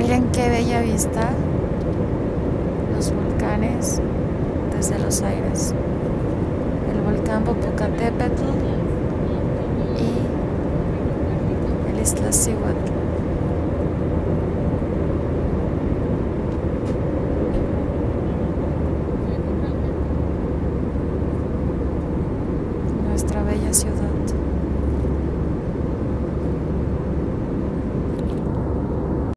Miren qué bella vista, los volcanes desde los aires, el volcán Popocatépetl y el Iztaccíhuatl. Nuestra bella ciudad.